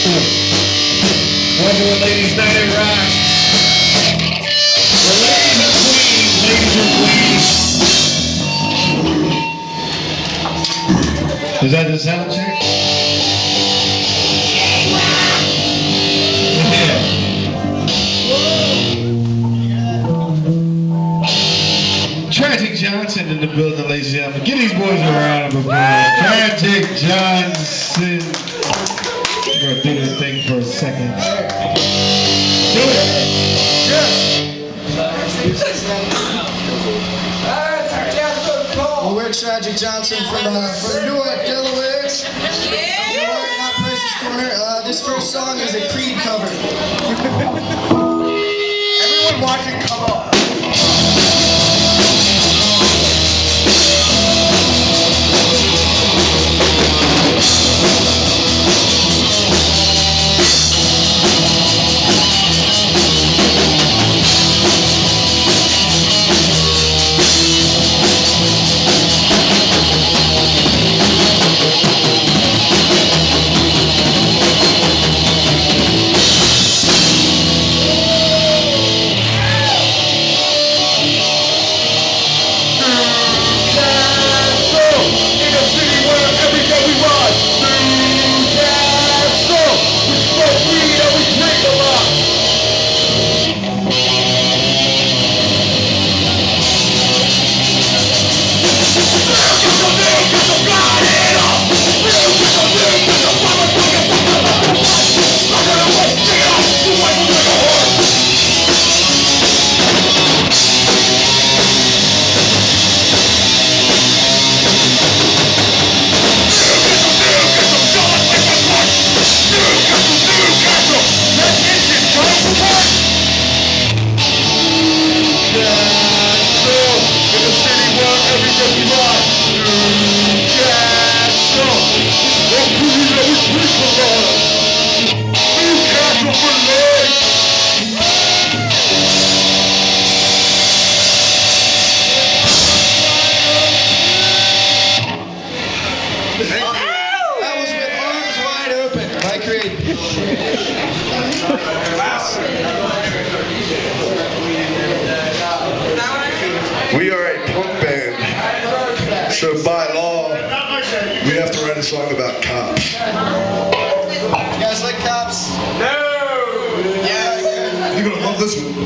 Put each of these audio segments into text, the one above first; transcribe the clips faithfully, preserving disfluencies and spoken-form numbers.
Welcome to Ladies' Night at Rock. For ladies and queens, ladies and queens. Is that the sound check? Yeah. Tragic Johnson in the building, ladies and gentlemen. Give these boys a round of applause. Tragic Johnson. We're going to do this thing for a second. Do it. Well, we're Tragic Johnson from, uh, from Newark, Delaware. Newark, not Price's Corner. Uh, this first song is a Creed cover. Everyone watching, come on. That was with arms wide open by Creed. We are a punk band, so by law, we have to write a song about cops. You guys like cops? No! Yeah. You're gonna love this one.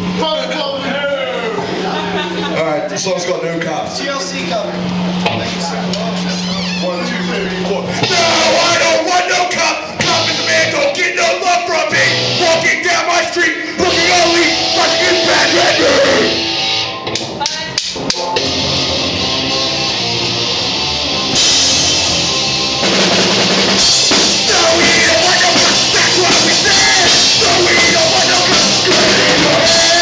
Alright, this song's called No Cops. T L C cover. One, two, three, four. No, I don't want no cop. Cop is a man, don't get no love from me. Walking down my street, looking ugly, watching his bad red mood. No, we don't want no cops, that's what we said. No, we don't want no cops, get in your head.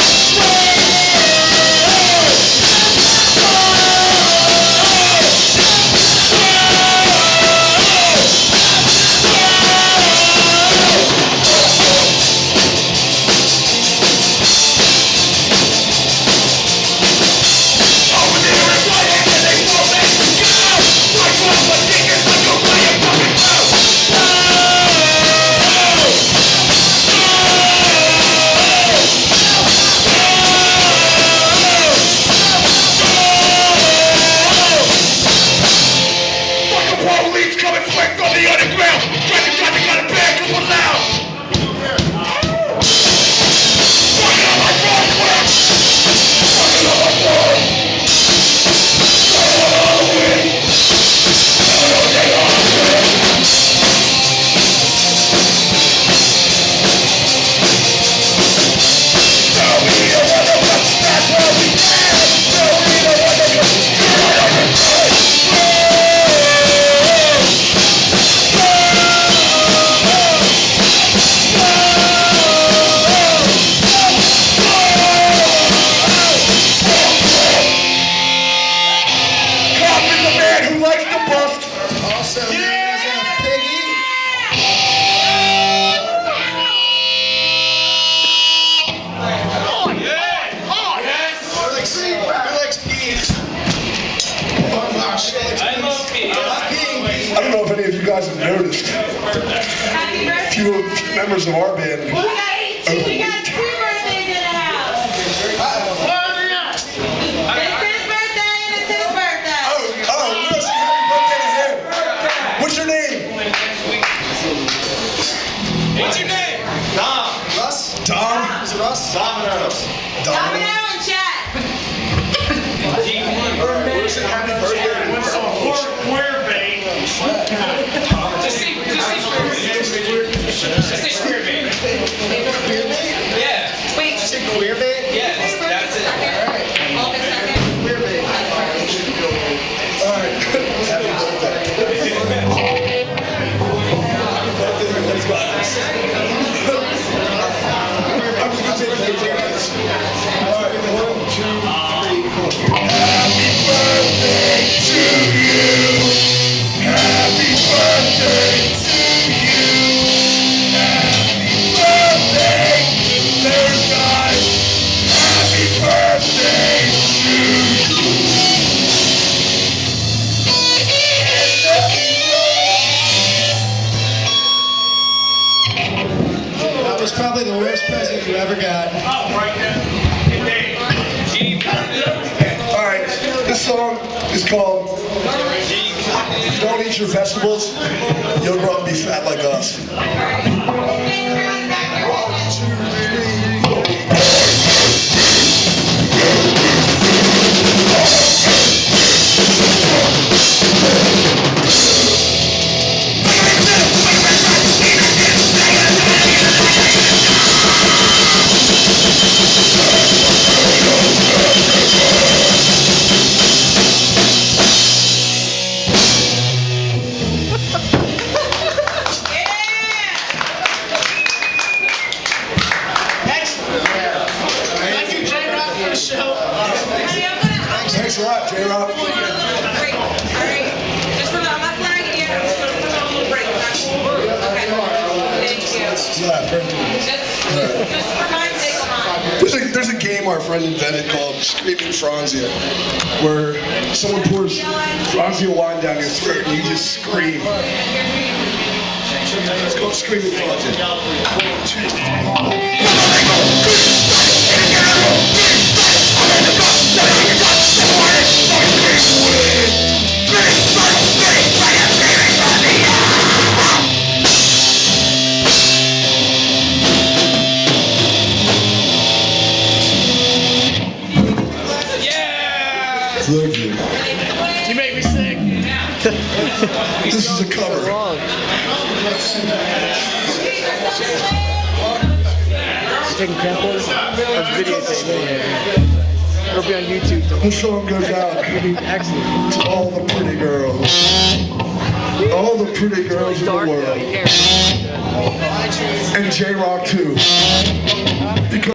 I don't know if any of you guys have noticed. A few, three members of our band. We got, two, we got two birthdays in the house. It's his birthday and it's his birthday. Oh, oh, Lucy, happy birthday to him. What's your name? What's your name? Dom. Russ? Dom? Is it Russ? Domino. Domino and chat. Lucy, happy birthday. Just say, just say queer bait. Just say queer bait. Yeah. Wait. Is it queer bait? Yes, that's it. August second. Queer bait. All right. Happy birthday. Let's go. I'm just gonna take pictures. All right, one, two, three, four. Happy birthday to you. Happy birthday to you. Happy birthday, dear God. Happy birthday to you. That was probably the worst present you ever got. All right, this song is called Don't Eat Your Vegetables, You'll Grow Up and Be Fat Like Us. Thanks a lot, J-Rock. Break. All right. Just for the, I'm not flying it yet. I'm just gonna put on a little break. Is that cool? Okay. Thank you. Yeah, thank you. Just, just for my sake alone. There's a, there's a game our friend invented called Screaming Franzia, where someone pours Franzia wine down your throat and you just scream. It's called Screaming Franzia. Thank you. You make me sick. This is a cover. You taking camcorder? Or videotape? It'll be on YouTube. This song goes out Excellent. to all the pretty girls. All the pretty girls in the Dark though, world. you can't. And J-Rock too. Because